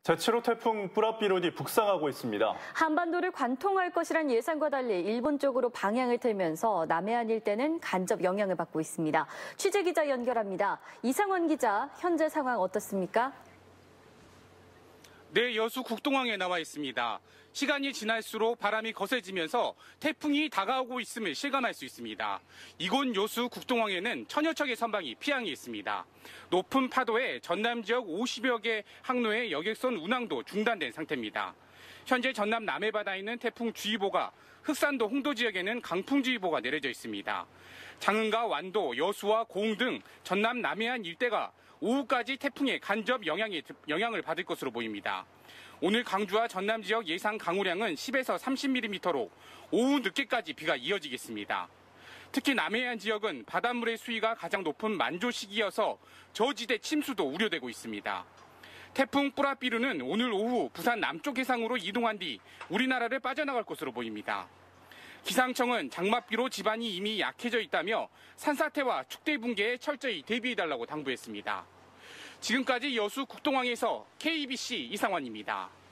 제7호 태풍 뿌라비론이 북상하고 있습니다. 한반도를 관통할 것이란 예상과 달리 일본 쪽으로 방향을 틀면서 남해안 일대는 간접 영향을 받고 있습니다. 취재기자 연결합니다. 이상원 기자, 현재 상황 어떻습니까? 네, 여수 국동항에 나와 있습니다. 시간이 지날수록 바람이 거세지면서 태풍이 다가오고 있음을 실감할 수 있습니다. 이곳 여수 국동항에는 천여 척의 선박이 피항해 있습니다. 높은 파도에 전남 지역 50여 개 항로의 여객선 운항도 중단된 상태입니다. 현재 전남 남해바다에는 태풍주의보가, 흑산도 홍도 지역에는 강풍주의보가 내려져 있습니다. 장흥과 완도, 여수와 고흥 등 전남 남해안 일대가 오후까지 태풍의 간접 영향을 받을 것으로 보입니다. 오늘 강주와 전남 지역 예상 강우량은 10에서 30mm로 오후 늦게까지 비가 이어지겠습니다. 특히 남해안 지역은 바닷물의 수위가 가장 높은 만조 시기여서 저지대 침수도 우려되고 있습니다. 태풍 뿌라비루는 오늘 오후 부산 남쪽 해상으로 이동한 뒤 우리나라를 빠져나갈 것으로 보입니다. 기상청은 장맛비로 지반이 이미 약해져 있다며 산사태와 축대 붕괴에 철저히 대비해달라고 당부했습니다. 지금까지 여수 국동항에서 KBC 이상원입니다.